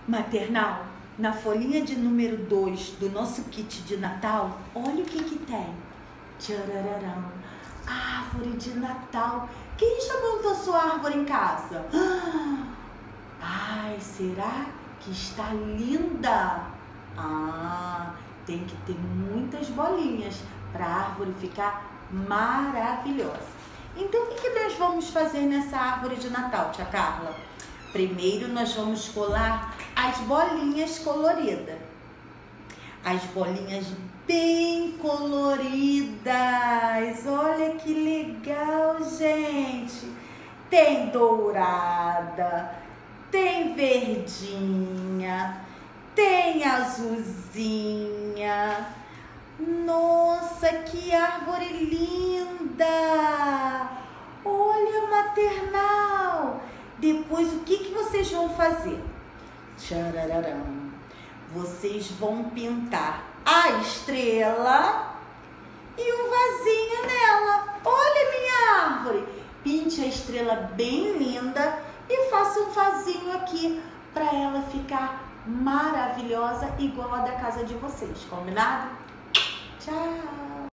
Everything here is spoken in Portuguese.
Maternal, na folhinha de número 2 do nosso kit de Natal, olha o que tem. Tcharararão, árvore de Natal. Quem já montou sua árvore em casa? Ai, será que está linda? Tem que ter muitas bolinhas para a árvore ficar maravilhosa. Então, o que nós vamos fazer nessa árvore de Natal, tia Carla? Primeiro, nós vamos colar as bolinhas coloridas. As bolinhas bem coloridas. Olha que legal, gente. Tem dourada, tem verdinha, tem azulzinha. Nossa, que árvore linda! Olha, maternal! Depois, o que vocês vão fazer? Tcharararão. Vocês vão pintar a estrela e o vasinho nela. Olha minha árvore! Pinte a estrela bem linda e faça um vasinho aqui para ela ficar maravilhosa, igual a da casa de vocês. Combinado? Tchau!